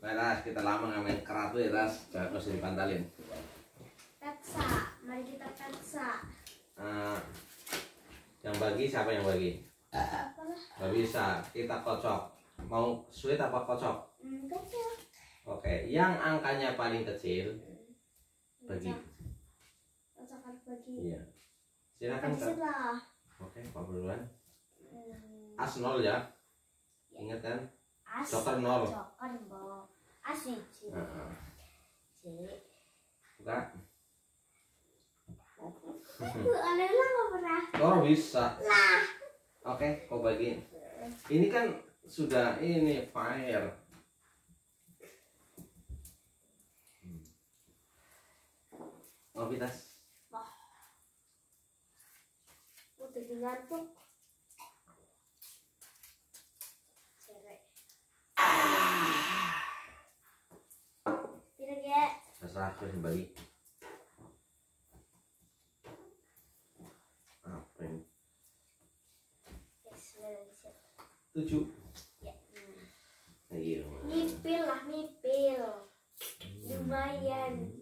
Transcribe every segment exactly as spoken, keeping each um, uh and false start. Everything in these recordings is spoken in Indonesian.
Ras, kita lama nggak main kerap tuh ya Ras, jangan usah dipantalin. Pizza, mari kita pizza. Uh, yang bagi siapa yang bagi? Apalah? Gak bisa, kita kocok. Mau sweet apa kocok? Hmm, kecil. Oke, yang angkanya paling kecil bagi. Kocok harus bagi. Iya. Silakan Kak. Lah. Oke, Pak duluan. Hmm. As nol ya. Ingat kan? As. Joker nol. Joker nol. As hiji. Heeh. C. Buka. Aneh lah nggak pernah. Oh bisa. Lah. Oke, kau bagi. Ini kan sudah ini fire. Oh pitas. Wah. Udah ngantuk. Cerek. Tidak ya. Terserah aku yang bagi. Apa ini? Tujuh. Ya. Iya. Nipil lah, nipil. Lumayan.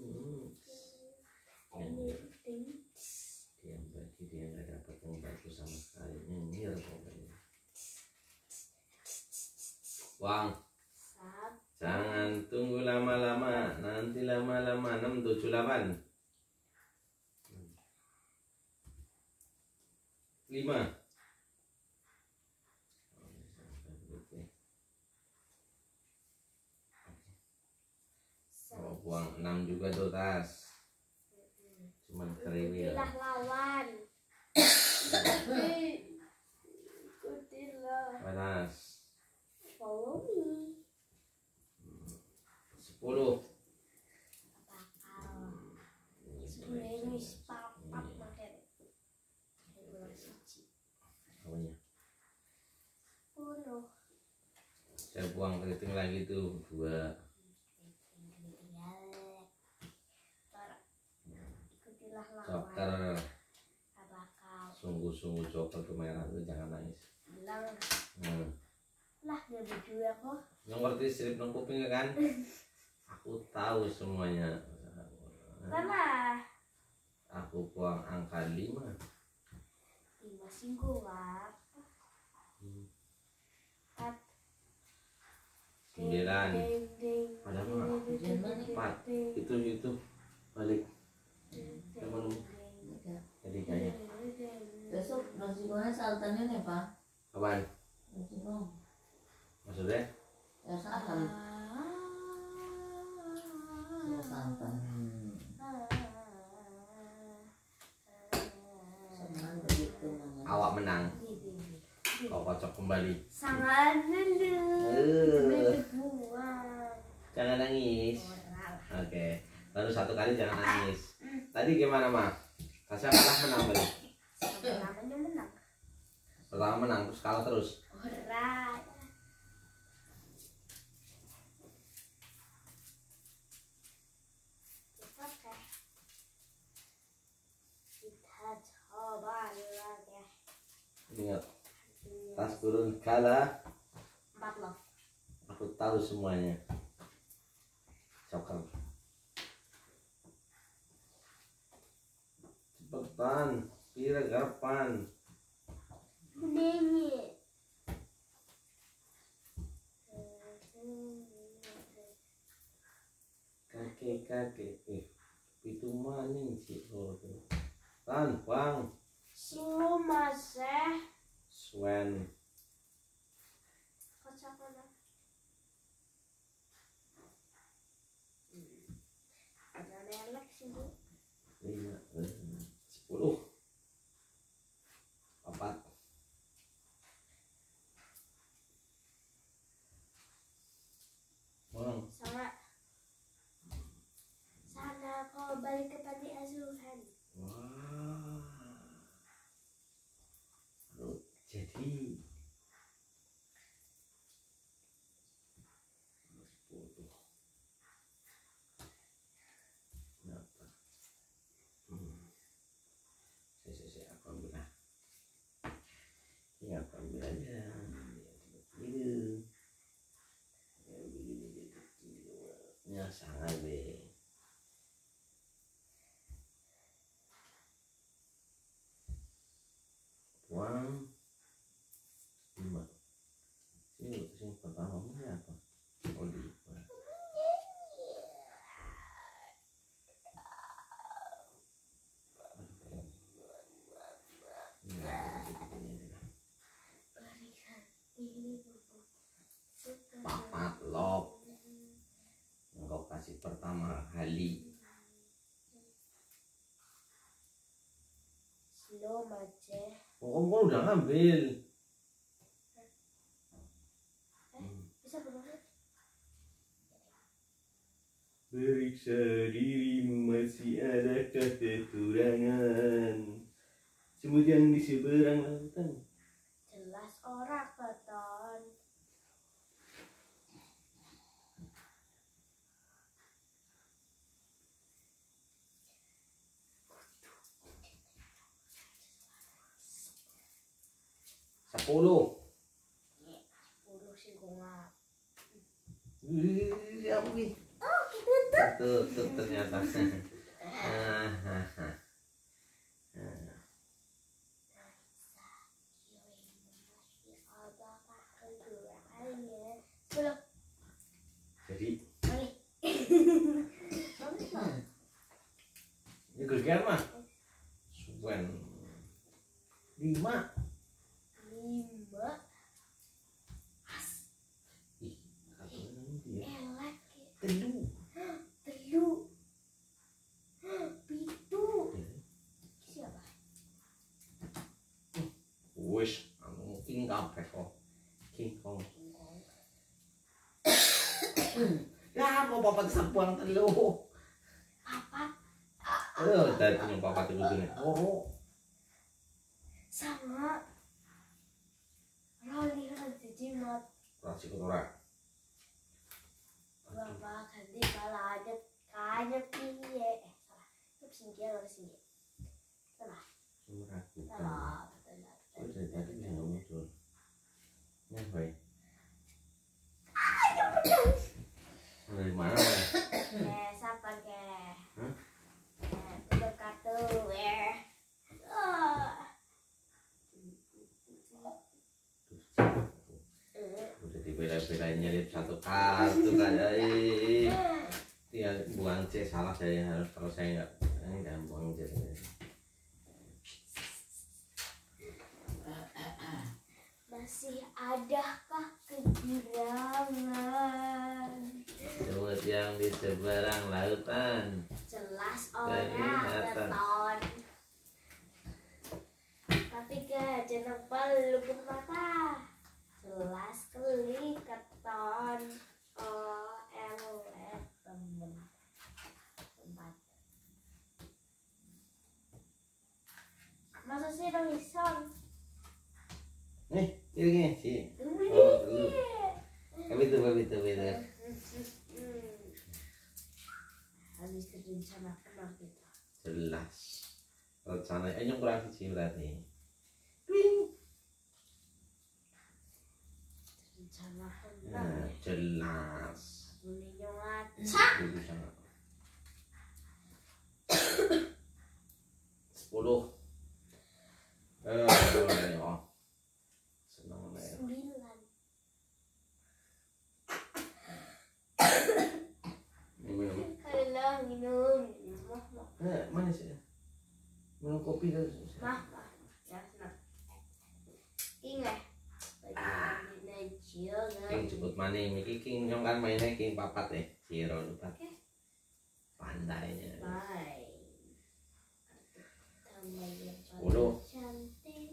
Ini Dia bagi dia nggak dapat yang bagus sama sekali. Nyengir pokoknya. Wang. Sab. Jangan tunggu lama-lama. Nanti lama-lama. Enam tujuh delapan. Lima. Oh, buang enam juga tuh tas. Cuman kriwil. Ikutilah lawan. Ikutilah. Panas. Follow me. Sepuluh. Bakal. Sepuluh ini papat makan. Apanya? Sepuluh. Saya buang keriting lagi tuh dua. Ikutilah lawan. Joker. Bakal. Sungguh-sungguh joker kemerah tuh jangan nangis. Bilang. Hmm. Lah dia berdua kok. Yang ngerti strip nang kuping kan? Aku tahu semuanya. Mana? Aku buang angka lima. Lima singgung lah. Empat. Sembilan. Ding, ding, Ada ding, mah? ding, ding, ding, Empat. ding, Itu itu balik. ding, Temen ding, jadi kayak. ding, ding. Besok resikonya saltannya nih Pak. Apaan? Resiko. Maksudnya? Ya saltan. Saltan. Senang begitu namanya. Awak menang. Kau kocok kembali. Sangat dulu. Eh. Buang. Jangan nangis. Moral. Oke. Baru satu kali jangan nangis. Tadi gimana mah? Kasih kalah menang balik. Namanya menang. Pertama menang terus kalah terus. Moral. Oke. Kita coba lagi. Ingat. Tas turun kalah. Empat loh. Aku tahu semuanya. Joker. Cepetan. Kira garpan. Demi. Kakek kakek. Eh, itu maning sih. Oh, tuh. Tan, bang. Silo masih. Swen. Kocak mana? Ada relak sih bu. Lima. Sepuluh. Empat. Bang. Sama. Sana kau balik ke panti asuhan. Wah. Lalu jadi sepuluh. Kenapa? Hmm. Saya saya saya aku ambil lah. Ini aku ambil aja. Ini. Ya begini. sangat deh. Buang lima. Sini sini pertama ini apa? Oh di. Papat lop. Engkau kasih pertama kali. Slow aja. Oh, kamu udah ngambil. Bisa berapa? Periksa dirimu, masih adakah kekurangan? Kemudian di seberang lautan. Jelas orang keton. Sepuluh. Sepuluh sih gue ngap. Wih, apa ini? Oh, gitu. Tuh, tuh ternyata. Ah, ah, ah. Sepuluh. Jadi Balik. ini gegian mah. Suwen. Lima. Lima. Ih, katanya dia. Elak. Telu. Telu. Pitu. Siapa? Wis, anu king kabeh kok. King Kong. Ya, mau papat sapuang telu. Apa? Eh, tadi yang papat itu gini. Oh, Sama. Roli roli jimat. rasi kotoran. Bapak ganti kala aja kaya piye. Eh, salah. Itu singkir atau singkir? Salah. Meragukan. Salah. Salah. Oh, dari tadi dia nggak muncul. Ini baik. Dari mana? Pak? Eh, sabar ke. Hah? Eh, udah kartu eh. Ah. Eh. Udah dibela-belain nyelip satu kartu kan. Eh, dia buang C salah saya harus kalau saya nggak ini jangan buang C. Masih adakah kegirangan? Semut yang di seberang lautan. Jelas orang Kelihatan. keton. Tapi kejangan peluput mata. Jelas keli keton. Oh, elek temen. Tempat. Masa sih dong isong? Nih, ini gini sih. Ini. Oh, dulu. Tapi itu, tapi itu, tapi itu. Habis direncanakan kita. Jelas. Rencana, eh yang kurang sih berarti. Twing. Direncanakan Nah, jelas. Mending ngacak. Dulu sangat. Sepuluh. Eh, boleh oh. Senang nih. Sembilan. Ini minum. Alah minum. Mah, mah, Eh, manis ya. Minum kopi kan. mah, mah. Ya, senang. Ingat. Bagi Najio King kan. sebut maning, iki King yang kan mainnya King papat ya. Ciro lupa. Pandainya. Bye. Tambah yang Sepuluh. paling cantik.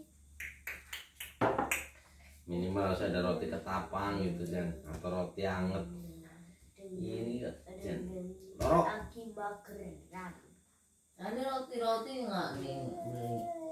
Minimal harus ada roti ketapang gitu kan, atau roti anget. Ini kan, Jan. Lorok. Aki bageran. Ada roti-roti nggak nih beli?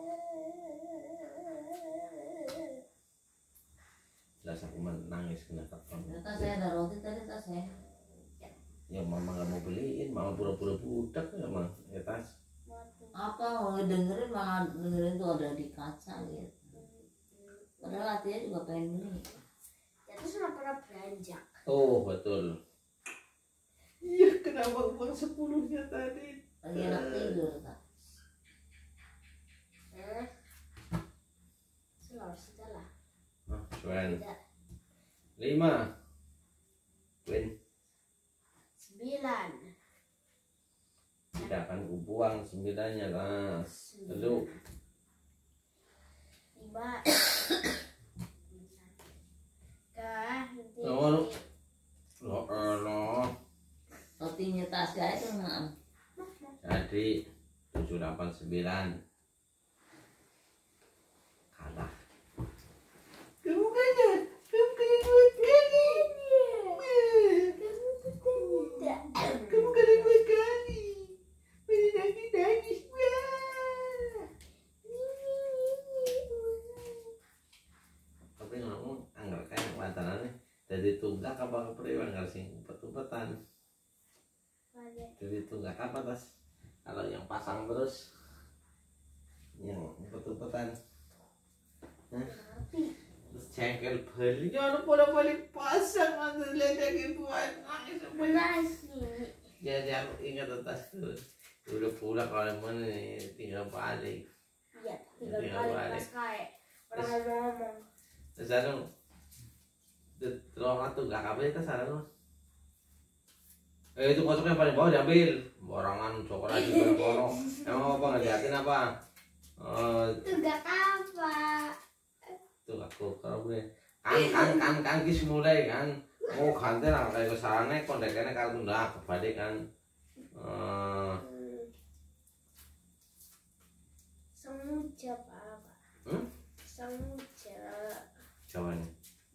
Jelas aku menangis kena ketapang. Ternyata saya ada roti tadi tas saya. Ya mama nggak mau beliin, mama pura-pura budak ya mah, ya tas. Apa mau dengerin malah dengerin tuh ada di kaca gitu. Padahal hatinya juga pengen beli. Ya terus nggak pernah beranjak. Oh betul. Iya kenapa uang sepuluhnya tadi? Lagi enak tidur tak? Eh, selalu salah. Ah, Suen. Tidak. Lima. Win. Sembilan. Tidak akan kubuang sembilannya lah. Lalu. Lima. Kah, nanti. Oh, lu. Lo, lo. Rotinya Tasya itu enggak. Jadi tujuh delapan sembilan. Kalah. Kamu kalah. Kamu kalah dua kali. Kamu kalah dua kali. Menangis nangis. Tapi ngomong anggar kayak mantanannya jadi tunggak apa kepriwe anggar sing upet-upetan. Jadi tunggak apa tas? Kalau yang pasang terus yang upet-upetan. Hah? Terus cengkel beli jangan pada balik pasang atau ledek buat nangis Menangis. jadi aku ingat atas tuh udah pulang kalau mana tinggal balik Iya, tinggal balik pas kayak orang ngomong. terus anu terus tuh gak kabel itu sana eh itu kosongnya paling bawah diambil borangan coklat di kono emang apa ngeliatin apa oh Itu gak apa. tuh aku kalau gue kan kan kan kan kis mulai kan oh ganti lah kayak kesalahannya kondekannya kalau tunda kebalik kan eh Semuja apa? hmm? Semuja. Jawabannya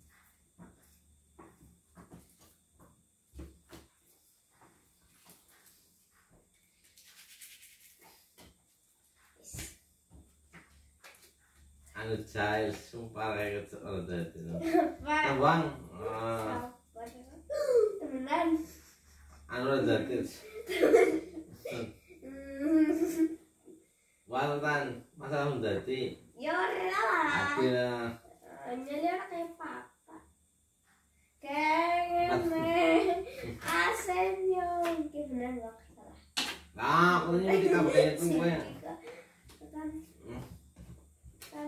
anu jahil sumpah kayak gitu Apa? bang ah Temenan. anu jadi Waltan masalah menjadi Ya lah. akhirnya Jadi orang kayak papa. Kayak asenyo. Gimana nggak salah. nah aku ini kita pakai itu gue Kan. Kan.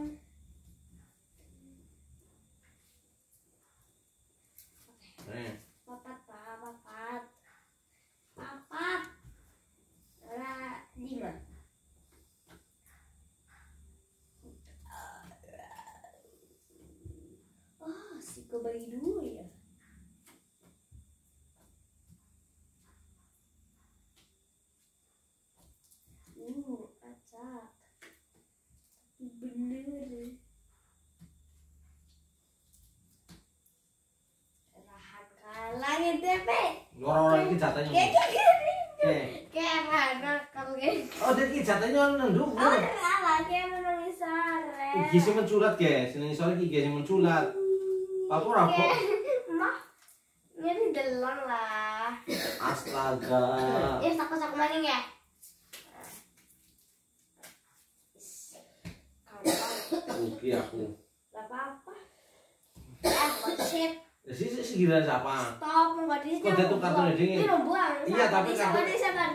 eh Papat, pak, papat. Papat. Ada lima. Oh, si kebagi dua ya. Uh, acak. Tapi bener. Rahan kalah gitu ya, Pe. orang-orang ini jatahnya Kayak kayak eh kayak anak kalau kayak oh jadi jatahnya nendung oh kalah kayak menangis sare. gisi menculat guys ini soalnya gisi menculat apa rapor Mah, ini delon lah. astaga Ya takut aku maning ya. rugi aku Gak apa-apa. Eh, what shit. si si si gila siapa Stop, nggak di kok jatuh kartunya dingin Ini lo buang. iya tapi kartu. kartu Di sabar.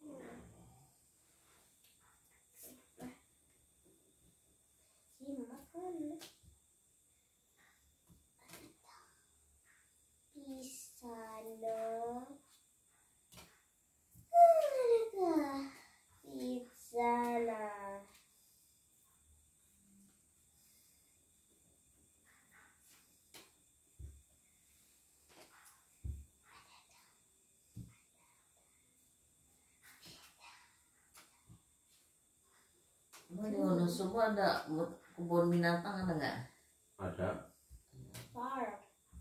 Pisano. Pisana. Emang di Wonosobo ada kebun binatang ada nggak? ada Park.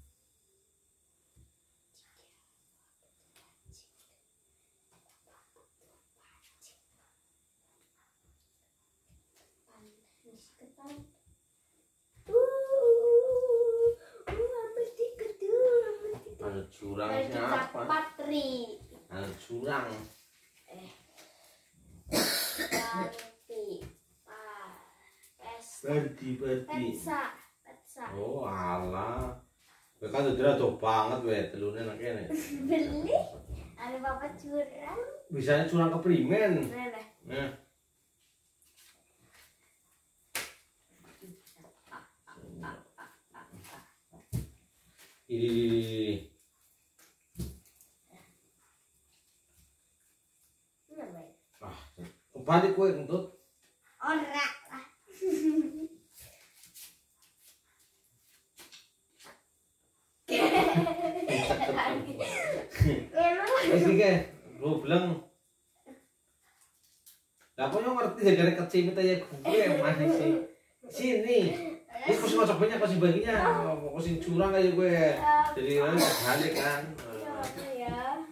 Ketan. Uh, uh, ambil tiket tuh, ambil tiket. ada curang Dari siapa Patri. ada curang Eh. Panti. Ah. Pes. berdi berdi Petsa. Petsa. oh alah mereka tuh tidak tuh banget weh telurnya nak kene Beli. Ada bapak curang. Bisanya curang ke primen. Nah, nah. Nah. Ih. Ah, balik kue kentut. Ora lah. Wis iki, lu bilang. Lah kok yo ngerti gara-gara kecimit aja gue masih sih. Sini. Ini kok ngocok banyak kok baginya. Kok sing curang aja gue. Jadi balik kan. Ya.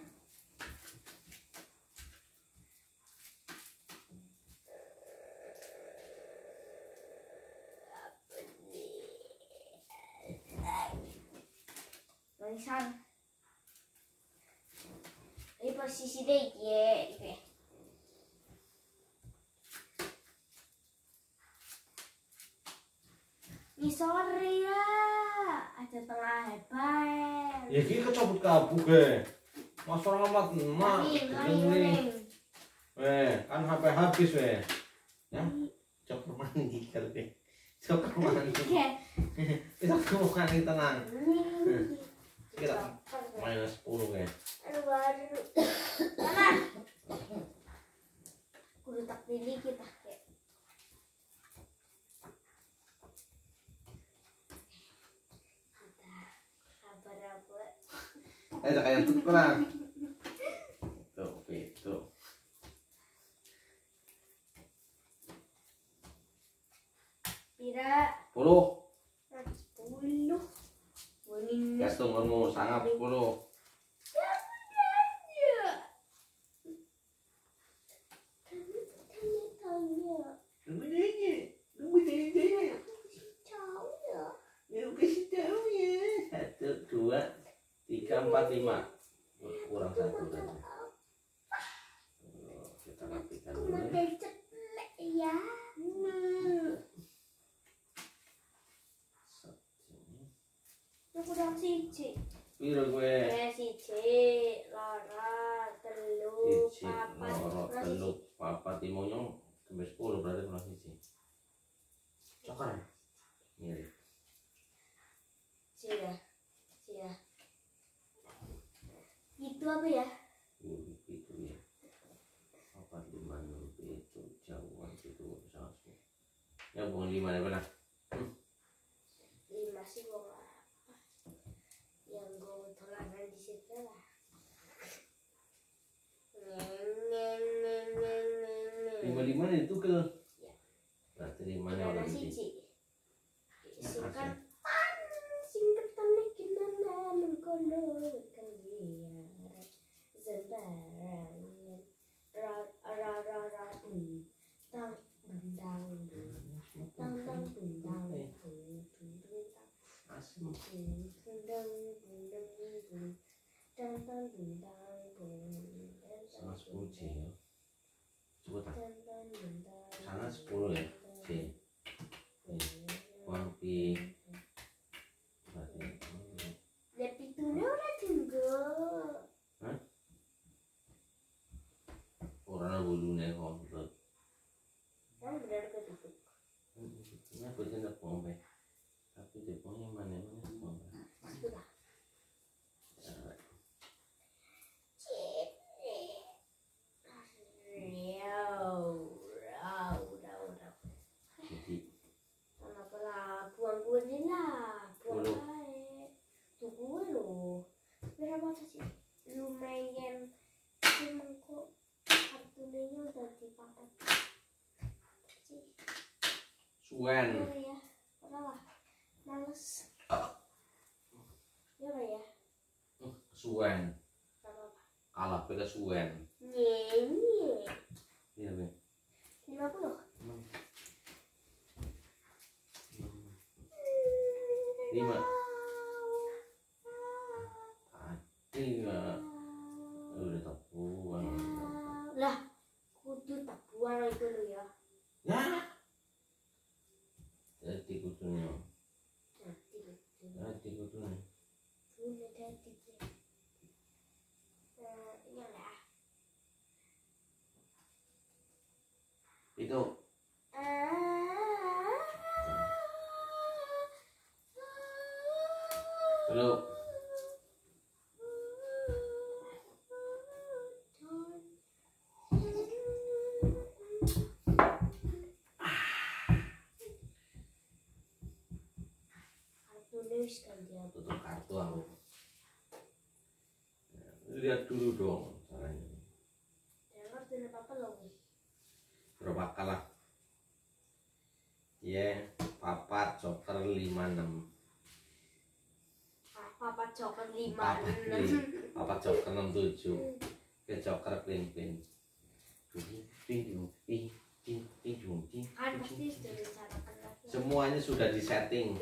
Tulisan. Ini posisi deh ya. Ini sore ya, ada tengah hebat. Ya iki kecabut kabuk ge. Mas orang amat emak. Ini, Weh, kan H P habis weh. Ya. Coba mandi kali. Coba mandi. Bisa kamu mandi tenang. Kita minus sepuluh ya. Aduh baru. Mana? Kudu tak pilih kita kayak. Kita apa-apa. Eh, kayak tukeran. Tuh, itu. Pira. Puluh. Sepuluh. Bonin. Gastung kamu sangat sepuluh. Satu, dua, tiga, empat, lima. Kurang satu saja. Kita rapikan dulu. Ya. Kurang siji. Piro gue? Eh siji, loro, telu, Siji, papat, loro, kurang telu, siji. papat, lima nyong sampai sepuluh berarti kurang siji. Cokar. Mirip. Cia, cia. Itu apa ya? Uh, itu ya. Papat, lima, enam, itu jauhan itu sangat. Ya bukan lima ya benar. Lima sih gua nggak apa. Yang gua tolanan di situ lah. Lima lima itu ke. Ya. Berarti lima Mana orang siji. siji? Singkat singkat tanek kinana mengkono kalian sembarangan ra ra ra ra bun tang bendang tang tang bendang bun bun Asem. bendang bendang bun tang tang bendang bun Sangat sepuluh C ya. Coba tak. tang tang bendang Sangat sepuluh ya. C. Wampi. Berarti. Lebih dulu udah tunggu. Hah? Orang bulunya komplit. Kan benar ketutup. Ini aku tidak pompe. Tapi di pompe mana mana pompe. Sudah. Jadi Kenapa lah buang gue nih lah, buang aja. Tuh gue loh, berapa sih? Lumayan, cuma kok kartunya udah dipakai. Sih, Suwen. ya ya, udah lah, males. Ya lah ya, Suwen. gak apa-apa. Kalah beda Suwen. Nyenye, Iya be. lima puluh. Lima. Tiga. Udah tak buang. Lah, kudu tak buang itu lo ya. Ya. Jadi kutunya. Nanti gitu. Jadi kutunya. Udah jadi. Eh, yang Dulu. Tulis kan dia. Tutup kartu aku. Lihat dulu dong caranya. Jangan tidak apa-apa loh. Berapa kalah? Ya, yeah, papat joker lima enam. Papat joker lima enam. Papat joker enam tujuh. Ke joker pin pin. Pin pin pin pin pin. Kan pasti sudah direncanakan lagi. Semuanya sudah disetting.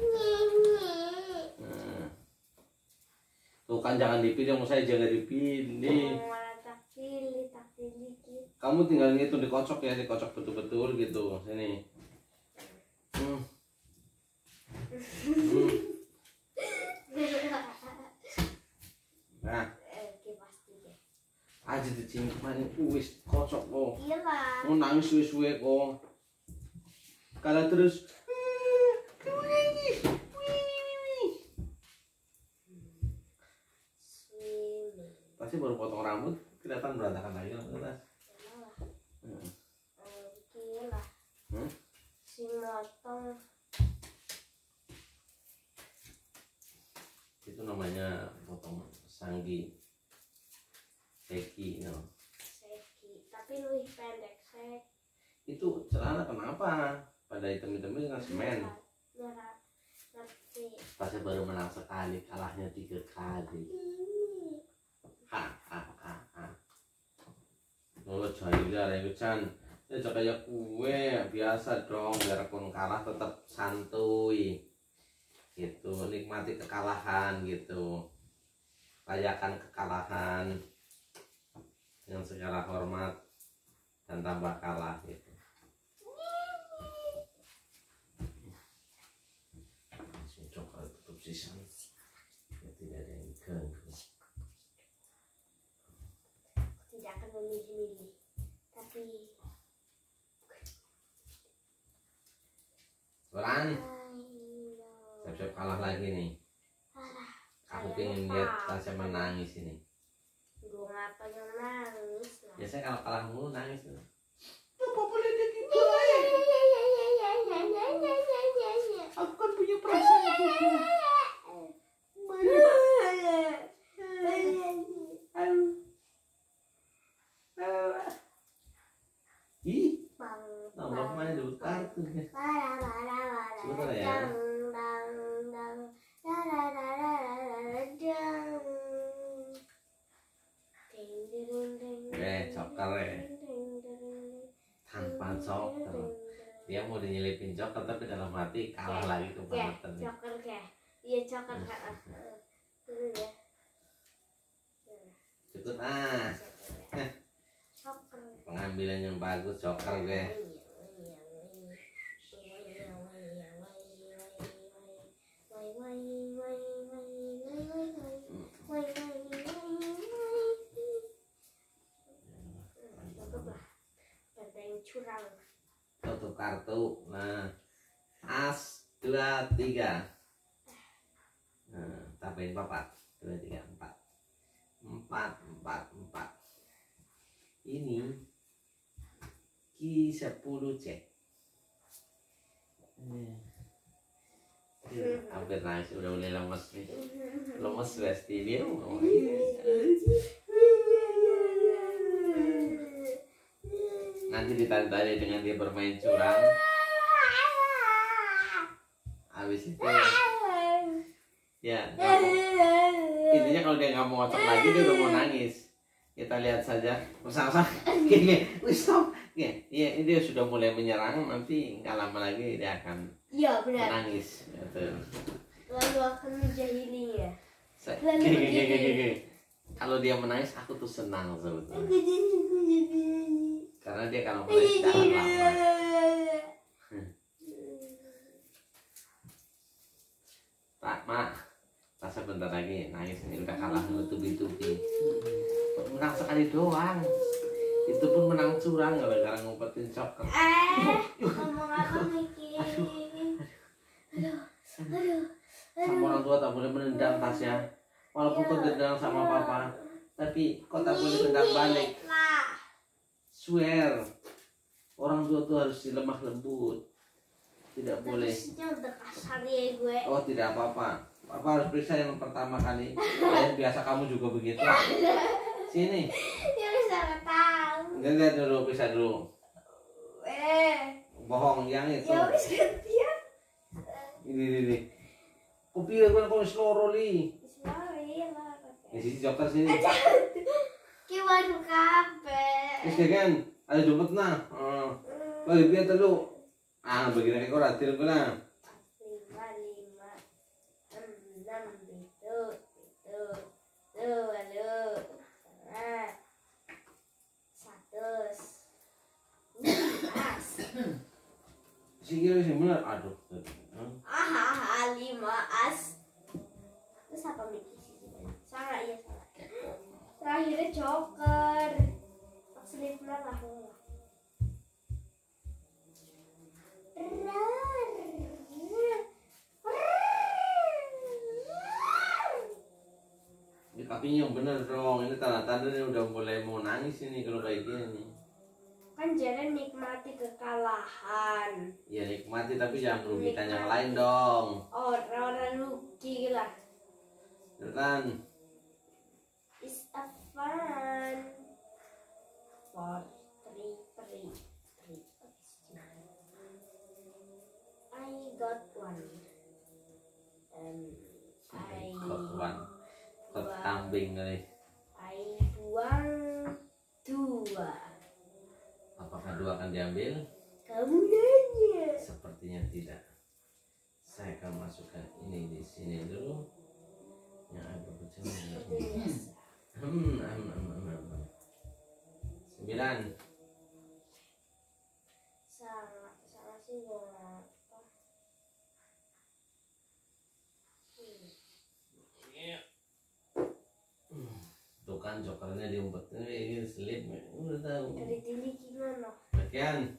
Nah. Tuh kan jangan dipilih, mau saya jangan dipilih. Malah tak pilih, tak pilih gitu. Kamu tinggal ngitung dikocok ya, dikocok betul-betul gitu. Sini. Hmm. Hmm. Nah, Oke pasti deh. aja di sini kemarin wis kocok kok. Iyalah. Mau nangis suwe-suwe kok. Kalau terus pasti baru potong rambut kelihatan berantakan lagi lah. Iyalah. Hmm. Iyalah. Hmm? Si motong. Itu namanya potong sanggi seki no. Seki, tapi lebih pendek sek. Itu celana kenapa pada hitam-hitam itu kan semen. Merah, ngerti. Pasti baru menang sekali, kalahnya tiga kali. Ha ha ha ha. Oh jadi lah Chan. Ya kayak kue biasa dong, biarpun kalah tetap santuy. Gitu, nikmati kekalahan gitu. Rayakan kekalahan dengan segala hormat dan tambah kalah gitu. Coba tutup sisa. Ya, tidak ada yang ganggu. Tidak akan memilih-milih, tapi Turan, siap-siap kalah lagi nih. Aku pengen lihat Tasya menangis ini. gue ngapa yang nangis lah. Biasanya kalau kalah mulu nangis tuh. Apa boleh dia gitu? Aku kan punya perasaan juga. Ih, tambah main dulu kartu. Sebentar ya. Eh, joker ya. Tanpa joker. Dia mau dinyelipin joker tapi dalam hati kalah lagi kebangetan. Joker kayak, iya joker kan. Dulu ya. Cukup ah. Joker. Pengambilan yang bagus joker gue. Curang. Tutup kartu. Nah, as dua tiga. Nah, tambahin papat. Dua tiga empat. Empat empat empat. Ini Ki sepuluh cek. Hampir nangis, udah mulai lemes nih. Lemes pasti dia mau. Nanti ditandai dengan dia bermain curang. Habis itu ya intinya kalau dia nggak mau ngocok lagi dia udah mau nangis. Kita lihat saja bersama-sama. Gini, stop. Gini, ya dia sudah mulai menyerang, nanti nggak lama lagi dia akan Iya benar. menangis. Gitu. Lalu akan menjahili ya. Gini, gini, gini, gini. Kalau dia menangis aku tuh senang sebetulnya. Karena dia kalau menangis tahan lama. Pak, mak, rasa bentar lagi nangis ini udah kalah tubi-tubi. Menang sekali doang. Itu pun menang curang gara-gara ngumpetin joker. Eh, ngomong apa mikir? Aduh, aduh, sama orang tua tak boleh menendang Tasya. Walaupun kau tendang sama papa, tapi kau tak boleh tendang balik. Swear, orang tua tuh harus dilemah lembut. Tidak boleh. Udah kasar ya gue. Oh tidak apa-apa. Papa harus periksa yang pertama kali. Dan biasa kamu juga begitu. Sini. Ya bisa nggak tahu. Enggak lihat dulu, periksa dulu. Eh. Bohong yang itu. Ya wis gantian. Ini ini ini. Kopi aku kau seloro li. Sorry lah. Di sini dokter sini. Ki waduh kabeh. Wis kan ada dompet nah. Heeh. Bagi biar dulu. Ah, begini kayak kau ratil kena. Lima lima enam itu itu tuh lalu satu as Sikil sih bener. Aduh. ah lima as terus apa mikir sih salah iya salah terakhirnya joker selip lah lah Ini kakinya yang bener dong. Ini tanda-tanda nih udah mulai mau nangis ini kalau kayak gini. kan jadi nikmati kekalahan. Ya nikmati tapi jangan merugikan yang lain dong. Orang-orang rugi lah. Ya kan? It's a fun for three three three. I got one. And I Kot one. Kot kambing kali. I buang dua. Apakah dua akan diambil? Kamu nanya. Sepertinya tidak. Saya akan masukkan ini di sini dulu. Yang agak kecil ini. Hmm, hmm, hmm, hmm. Sembilan. Salah, salah sih gua apa? Tuh kan jokernya diumpet. Ini selip. Udah tahu. Dari ini gimana? Bagian.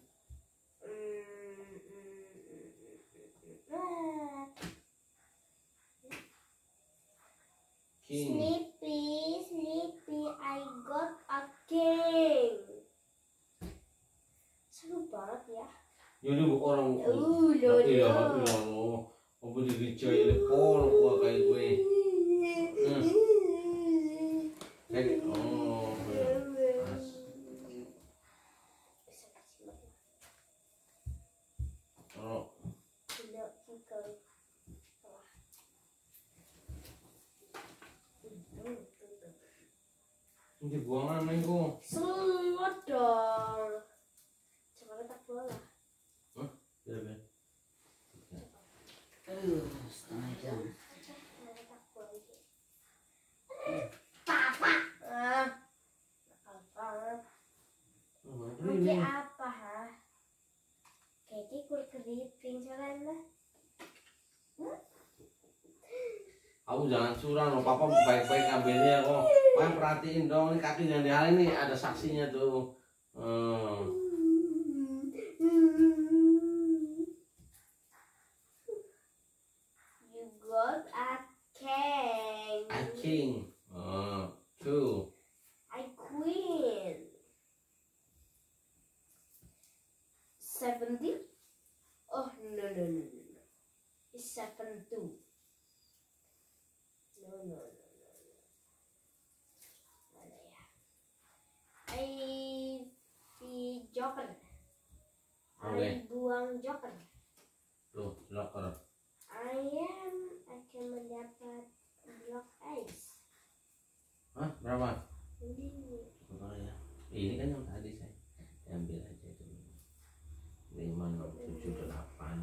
King. Sleepy, sleepy, I got a king. Seru banget ya. Jadi orang. Uh, lo Iya, lo. iya lo. Apa digejain lepon gua kayak gue. Kayak oh. Oh. Ini buangan nih kok. Semua dong. Coba letak bola. Hah? Ya, Ben. Aduh, setengah jam. Letak bola. Papa. Ah. Apa? Oke apa ha? Kayaknya kur keriting soalnya. Kamu jangan curang loh, papa baik-baik ngambilnya kok. Papa perhatiin dong, ini kaki jangan dihalin nih, ada saksinya tuh. Hmm. You got a king. A king. Oh, two. I queen. Seventy? Oh no no no no no. It's seven two. No no no no no. Mana ya? I si joker. Oke. I buang joker. Tuh, locker. I am akan mendapat block ice. Hah, berapa? Ini. Berapa ya? Ini kan yang tadi saya ambil aja dulu. Lima, enam, tujuh, delapan.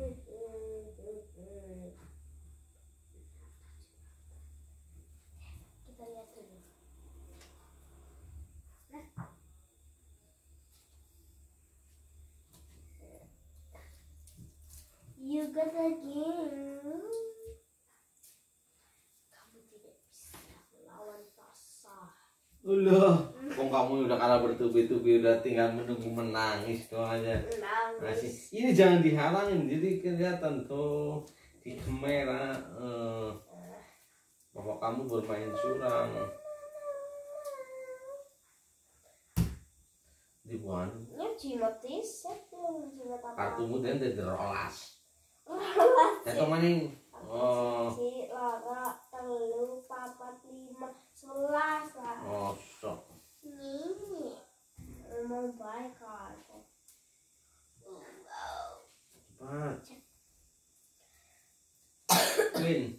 Kita lihat dulu. You got a game. Kamu tidak bisa melawan Tasya. Ulah, kok kamu udah kalah bertubi-tubi, udah tinggal menunggu menangis doang aja. Nangis. Masih, ini jangan dihalangin, jadi kelihatan tuh. di kamera eh, bahwa kamu bermain curang di buan Ini jimat tiset tuh, jimat apa? kartumu dan dari rolas Rolas. itu maning oh Si loro telu papat lima sebelas lah. oh sok Ini mau baik kan? cepat Win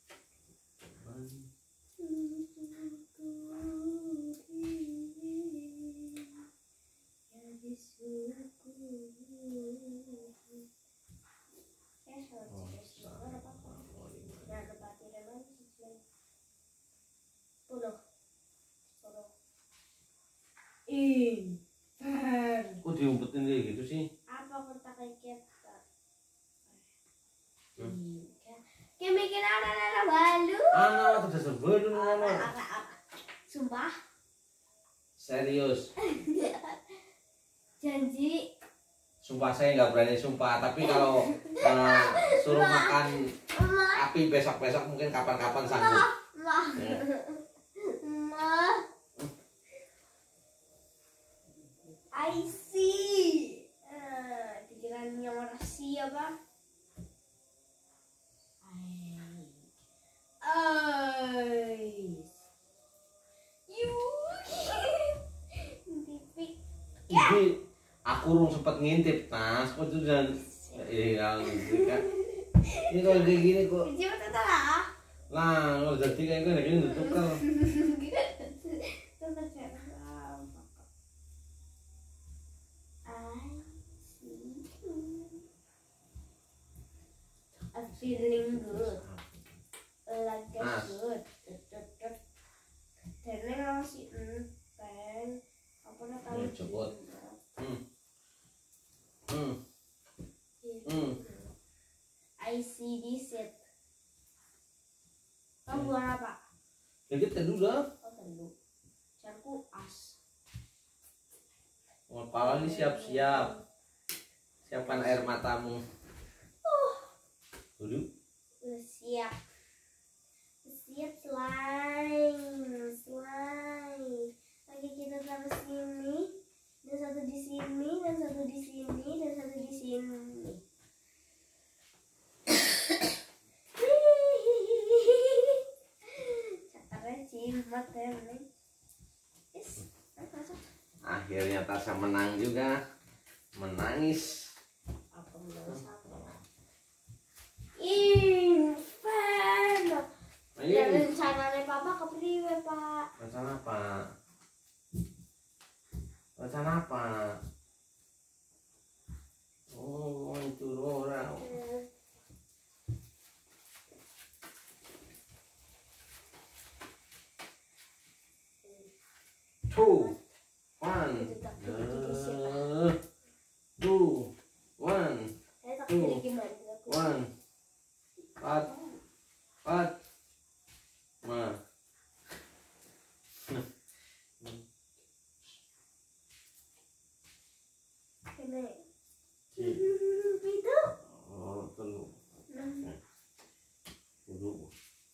In, kok diumpetin kayak gitu sih apa kotak kita? Hmm. Kayak bikin anak-anak balu. anak udah sebelum ngono Sumpah. serius Janji. sumpah saya nggak berani sumpah tapi kalau uh, suruh makan Ma, api besok-besok mungkin kapan-kapan sanggup ma, ya. ma. I see. Uh, pikirannya rahasia bang. Eyes. You. Tipik. Ini aku rung sempet ngintip tas kok itu dan eh yang gitu kan ini kalau kayak gini kok Coba tetap lah. lah kalau jadi kayak gini gini tuker I'm feeling good, like Mas. good. Tenang masih enteng. Apa nak tahu? Hmm, cepet. hmm hmm hmm I see this it. Kamu buang apa? ya kita dulu dah Oh tentu. Carku as. oh, kepala ini siap-siap siapkan air matamu dulu Udah siap. Siap slime, slime. Lagi kita taruh sini, dan satu di sini, dan satu di sini, dan satu di sini. Cakarnya cimat ya, Neng. Yes, masuk. akhirnya Tasya menang juga menangis Apa menang satu? Inferno. ayo Ya rencananya papa kepriwe pak? rencana apa rencana apa oh itu orang two one uh, two one Saya tak Tuh. pilih gimana aku. one empat empat nah Ini. si Itu. oh telu dulu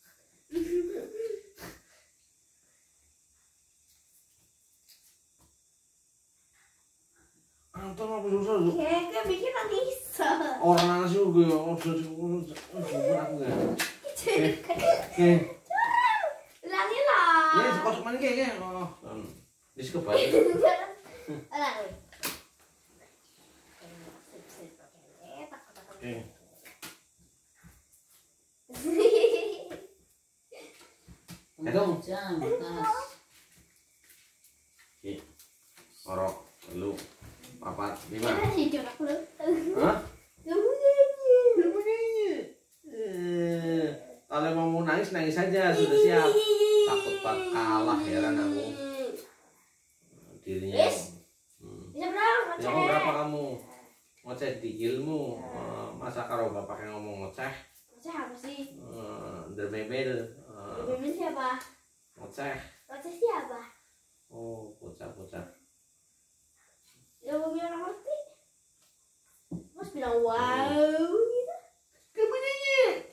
anton apa susah lu Kayak bikin bisa. orang nasi juga ya oh jadi aku aku ya oke Lagi ya lah. sekosok mana kayak oh di sekebal Alah. oke Hitung. Jam tas. oke orok lu papat lima Kita sih corak lu. hah Kamu nyanyi. Kamu nyanyi. Eh, kalau mau nangis nangis saja sudah siap. Takut pak kalah heran aku dirinya. Yes. Hmm. Bisa berapa? Ya, kamu berapa kamu? Ngoceh di ilmu. Eh, masa kalau bapak yang ngomong ngoceh, Ngoceh apa sih? eh, dermebel, eh, Bebek siapa? ngoceh. Ngoceh siapa? Oh, bocah-bocah. Ya bumi orang ngerti. Mas bilang wow gitu. Kamu nyanyi.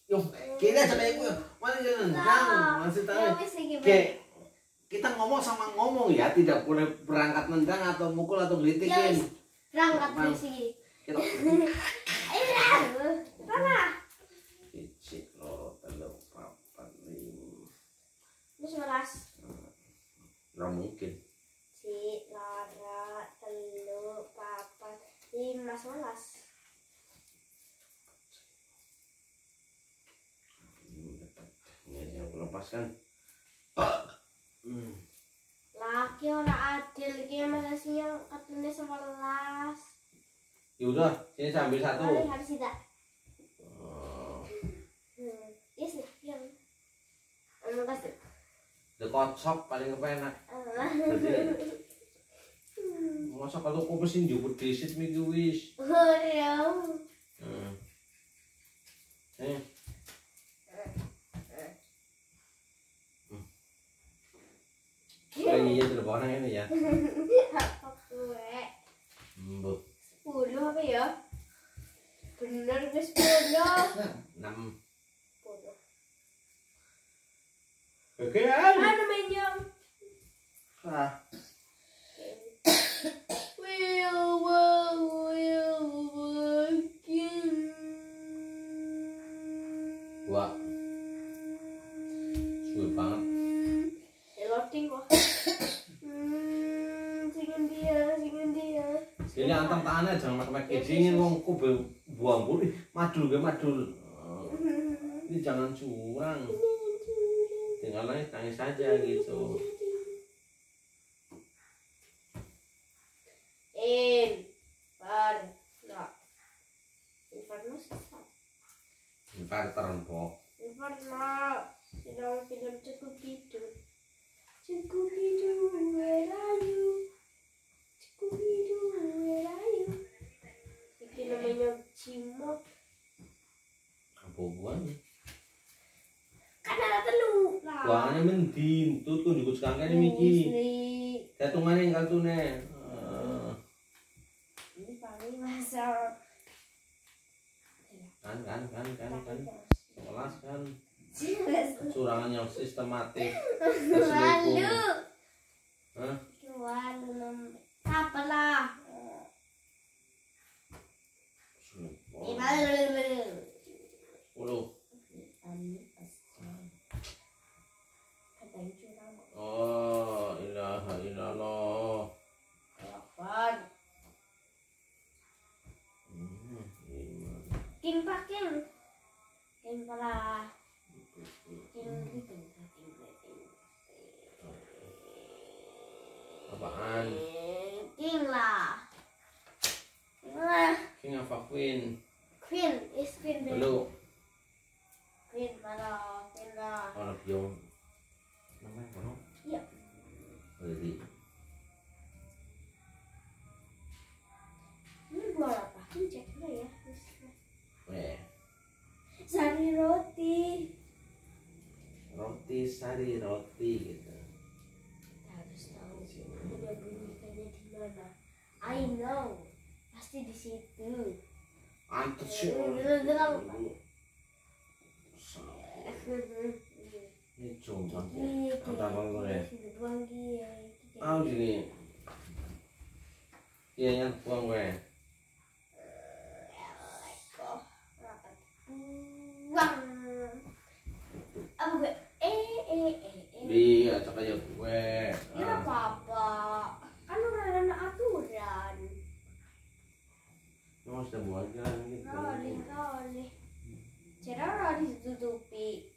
Yo, kita sampai ibu, mana jangan, jangan, masih tahu. Kayak kita ngomong sama ngomong ya, tidak boleh berangkat nendang atau mukul atau gelitikin. Berangkat dari sini. Kita. Ayo, mana? Cicik loro telu papat lima. Ini sebelas. Nggak mungkin. Cik loro telu papat lima sebelas. Ini yang lepaskan. Hmm. Laki orang adil kayak masa siang katanya sebelas. Yaudah, sini saya ambil satu. Mari harus tidak. Oh. Hmm. Yes, yang. Anu kasih. The kocok paling kepenak. Jadi, masa kalau kau mesin juput disit minggu wis. Oh ya. Hmm. Eh. Oh iya, telepon orang ini ya. Apa gue? Mbok. Sepuluh apa ya? Bener ke sepuluh. Enam. Sepuluh. Oke, Mana menjam? ah. Will, will, will, will, Wah. Sulit banget. Loading kok. Hmm, singin dia, singin dia. Ini anteng tangannya jangan makan-makan dingin wong ku buang bulu madul ge madul. Ini jangan curang. Tinggal nangis nangis saja gitu. In, bar, no. Inferno sesat. Inverter empok. Inferno, tidak tidak cukup tidur. Cukup tidur, where are you? Cukup tidur, where are you? Ini namanya cimot. Apa buahnya? Kan ada telur lah. Buahnya mending tuh tuh juga sekarang ini Miki. Hitungannya kartunya. Ini paling masa. Kan kan kan kan kan. Sebelas kan. Curangan yang sistematik. Lalu. Hah? Lalu apa lah? Sepuluh. Katanya curang. Oh, ilaha illallah. Delapan. Hmm, lima. King pak king. King pala. King king king king. Apaan? King lah. Wah, King apa Queen? queen is queen baby. Dulu. Queen pala, queen lah. Oh, Biong. Namanya apa? Iya. Jadi. Ini buat apa? Ini cek dulu ya. Eh, Sari roti. roti sari roti gitu. Kita harus tahu udah bunyikannya di mana. I know. Pasti di situ. Antus sih. Ini cuma. Apa bang gue? Ah gini. Iya yang buang gue. Buang. Apa gue? Eh eh eh eh. Iya, cak aja gue. Ya apa-apa. Kan udah ada aturan. Mau sudah buang kan gitu. Rolling, rolling. Cara udah ditutupi.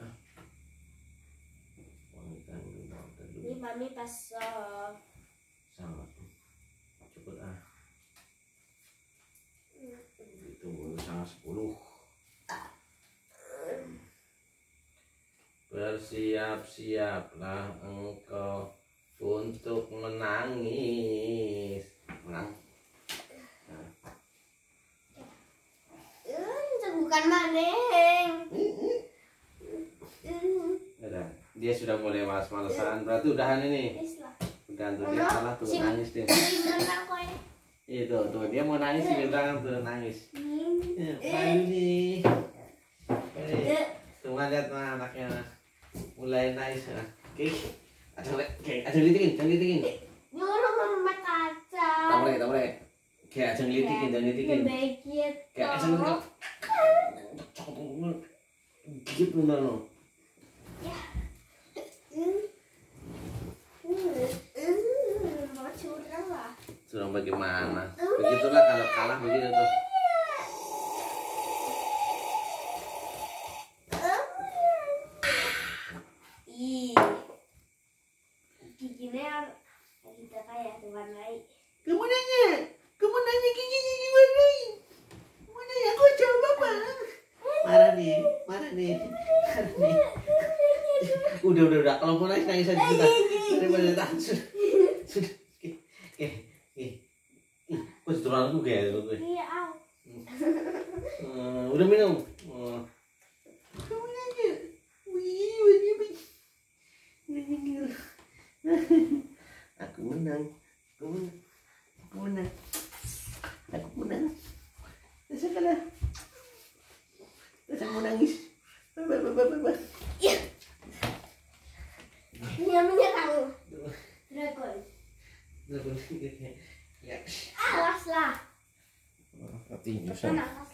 Wangikan dulu. Ini mami pasok. Sama. Cepet ah. Itu sangat sepuluh. Bersiap-siaplah engkau untuk menangis. Menang. Eh, bukan maneng. Udah, dia sudah mulai malas-malasan. Berarti udahan ini. Islah. Udahan tuh dia salah tuh nangis deh. Benar kok ya. Itu tuh dia mau nangis dia bilang tuh nangis. Hmm. Ya, Pani. Ini cuma lihat nah anaknya mulai nice ya. Oke, ada oke, ada litikin, jangan litikin. Nyuruh mama kaca. Tak boleh, tak boleh. Kayak jangan litikin, jangan litikin. Baiknya Kayak jangan gigit bener lo. Ya. Hmm. Hmm. Mau curang lah. Curang bagaimana? Begitulah kalau kalah begitu tuh. Ih. Giginya kita kayak diwarnai. Kamu nanya, kamu nanya giginya diwarnai. Kamu nanya, aku coba apa? Marah nih, marah nih, marah nih. Udah, udah, udah. Kalau mau nangis nangis aja sudah. Daripada tahan sudah, sudah. Oke, oke, oke. Ih, kok seturan aku kayak gitu. Iya, au. Hmm, udah minum. Oh. Kamu nanya, wih, wih, wih. Aku menang, aku menang, aku menang, aku menang. Rasa kalah, rasa mau nangis. Bah, bah, bah, bah, bah. Dia menyerang. Dragon. Dragon, ya. Awas lah. Hati, Tenang,